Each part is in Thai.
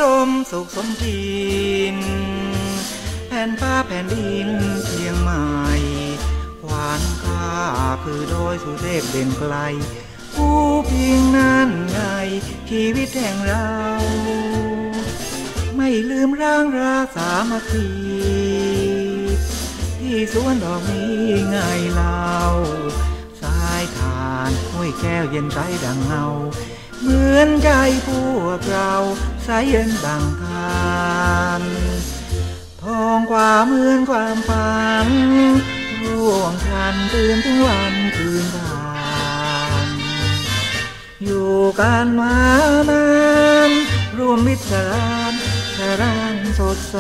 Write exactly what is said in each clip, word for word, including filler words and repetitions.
รมย์สุขสมทินแผ่นฟ้าแผ่นดินเชียงใหม่หวานข้าคือโดยสุเทพเด่นไกลผู้เพียงนั้นไงชีวิตแห่งเราไม่ลืมร่างราสามัคคีที่สวนดอกนี้ไงเล่าสายทานห้วยแก้วเย็นใสดังเงาเหมือนใจพวกเราใสเย็นดังทานทองกว่าเหมือนความฝันร่วงทันตื่นถึงวันคืนผ่านอยู่กันมานานรวมมิตรสารสรานสดใส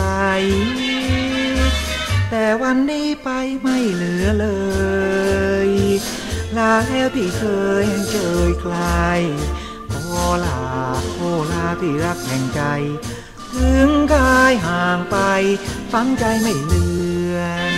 แต่วันนี้ไปไม่เหลือเลยลาแล้วที่เคยเจอใครโอลาโอลาที่รักแห่งใจถึงกายห่างไปฝังใจไม่เลือน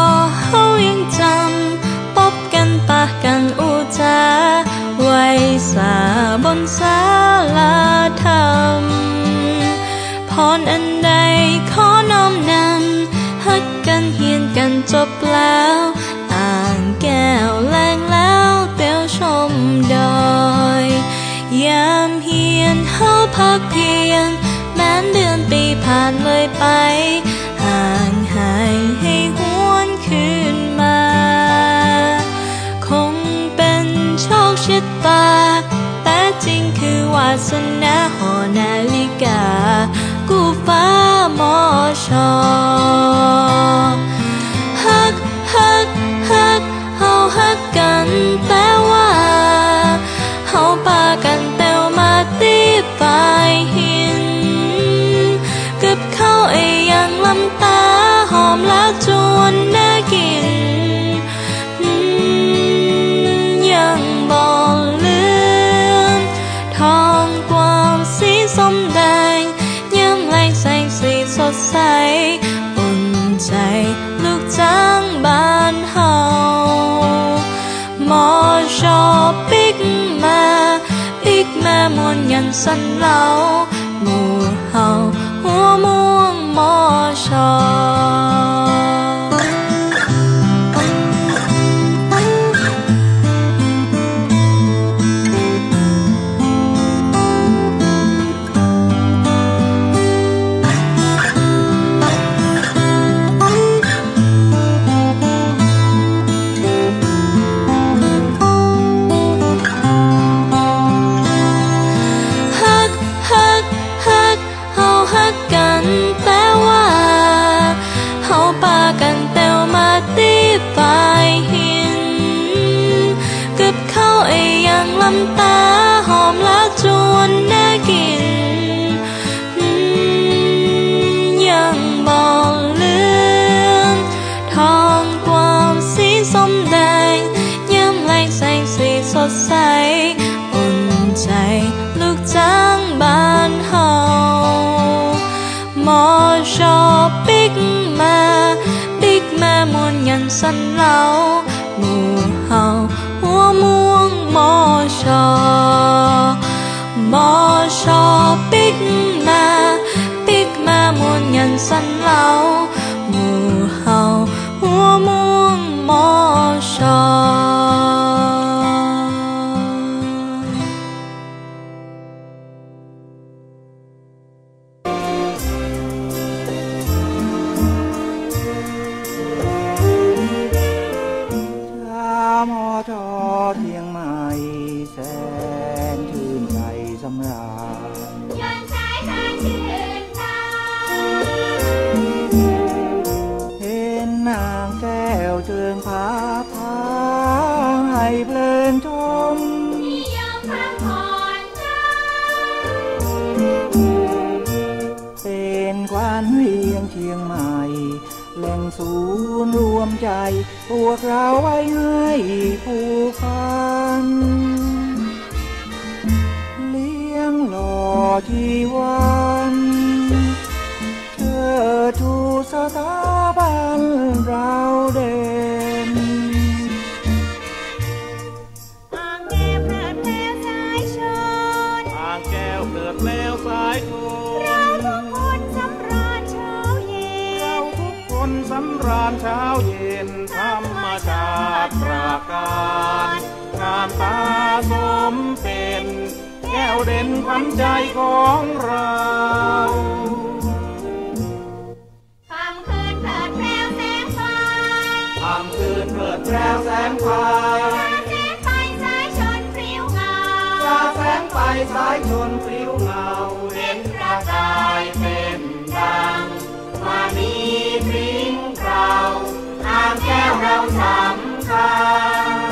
為ชอฮักฮักฮักเฮาฮักกันแต่ว่าเฮาปากันแต่มาตีปลายหินกับเขาไอ้ยังลำตาหอมแล้วจวนน่ากินยังบอกลืมทองกวาวสีส้มแดงย้ำแรงแสงสีสดใสอุ่นใจลูกจ้างบ้านเฮาหมอชอปิกมาปิกมามวนยันสันเหลาหมู่เฮาหัวม่วงหมอชอตาหอมแล้วจวนน่ากินยังบอกลืมทองกวาวสีส้มแดงย้ำแรงแสงสีสดใสอุ่นใจลูกจ้างบ้านเฮาหมอชอปิกมาปิกมามวนยันสันเหลาหมู่เฮาหัวม่วงหมอชอหมอชอปิกมาปิกมามวนยันสันเหลาหมู่เฮาหัวม่วงหมอชอหมอทอเทียงใหม่แสนชื่นใจสำราญยันสายตาชื่นตาเห็นนางแก้วเจิงผาพาให้เพลินชมนิยมพักผ่อนใจเป็นควันเวียงเชียงใหม่แหล่งศูนย์รวมใจพวกเราไว้ให้ผู้พันเลี้ยงหล่อชีวันเชิดชูสถาบันเราเด่นอ่างแก้วเปิดแล้วสายชนอ่างแก้วเปิดแล้วสายชนเราทุกคนสำราญเช้าเย็นเราทุกคนสำราญเช้าเย็นธรรมชาติปราการงามตาสมเป็นแก้วเด่นขวัญใจของเราค่ำคืนเถิดแพรวแสงไฟค่ำคืนเถิดแพรวแสงไฟแสงไฟสายชนพริ้วเงาแสงไฟสายชนพริ้วเงาเห็นประกายเป็นดังมานีพริ้งเราอ่างแก้วเราสำคัญ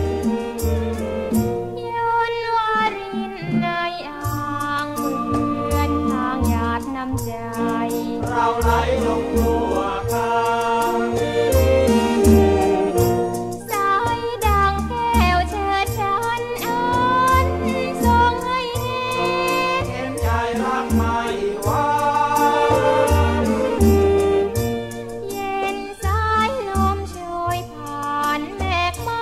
ยนต์วารินในอ่างเหมือนทางหยาดน้ำใจเราไหลลงทั่วกันสายดังแก้วเชิดชันอันทรงให้เห็นเห็นใจรักไม่หวานเย็นสายลมโชยผ่านแมฆไม้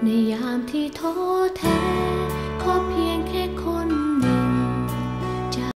ในยามที่ท้อแท้